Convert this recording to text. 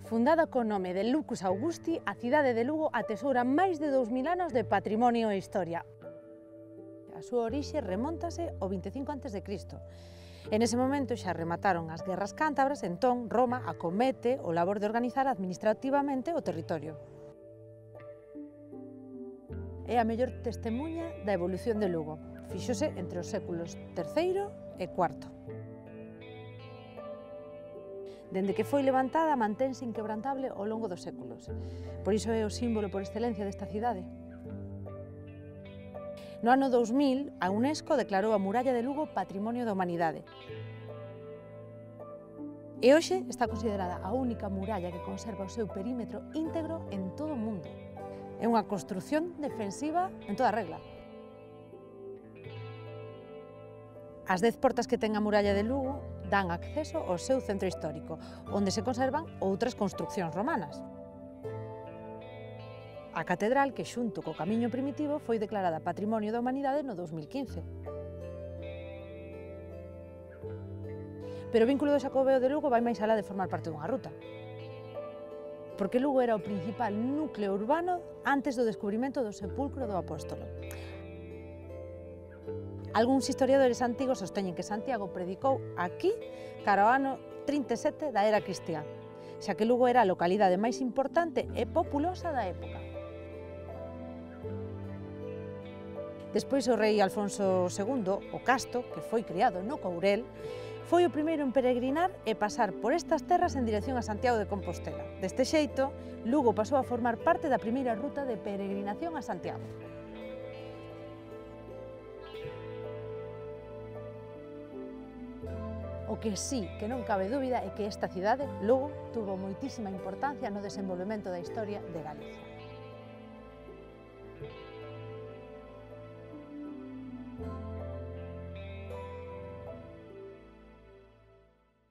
Fundada co nome de Lucus Augusti, a cidade de Lugo atesoura máis de 2000 anos de patrimonio e historia. A súa orixe remóntase ao 25 a.C. E nese momento xa remataron as guerras cántabras, entón Roma acomete o labor de organizar administrativamente o territorio. É a mellor testemuña da evolución de Lugo. Fíxose entre os séculos III e IV. Dende que foi levantada, mantense inquebrantable ao longo dos séculos. Por iso é o símbolo por excelencia desta cidade. No ano 2000, a UNESCO declarou a muralla de Lugo Patrimonio da Humanidade. E hoxe está considerada a única muralla que conserva o seu perímetro íntegro en todo o mundo. É unha construción defensiva en toda regla. As 10 portas que ten a muralla de Lugo dan acceso ao seu centro histórico, onde se conservan outras construcións romanas. A catedral, que xunto co camiño primitivo foi declarada Patrimonio da Humanidade no 2015. Pero o vínculo do Xacobeo de Lugo vai máis alá de formar parte dunha ruta. Porque Lugo era o principal núcleo urbano antes do descubrimento do sepulcro do apóstolo. Algúns historiadores antigos sosteñen que Santiago predicou aquí cara ao ano 37 da era cristiá, xa que Lugo era a localidade máis importante e populosa da época. Despois o rei Alfonso II, o Casto, que foi criado no Courel, foi o primeiro en peregrinar e pasar por estas terras en dirección a Santiago de Compostela. Deste xeito, Lugo pasou a formar parte da primeira ruta de peregrinación a Santiago. O que sí que non cabe dúbida é que esta cidade, Lugo, tuvo moitísima importancia no desenvolvemento da historia de Galicia.